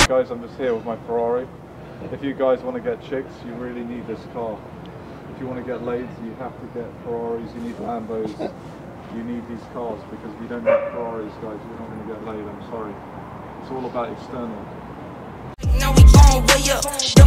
Guys, I'm just here with my Ferrari. If you guys want to get chicks, you really need this car. If you want to get laid, you have to get Ferraris, you need Lambos, you need these cars, because if you don't have Ferraris, guys, you're not going to get laid, I'm sorry. It's all about external.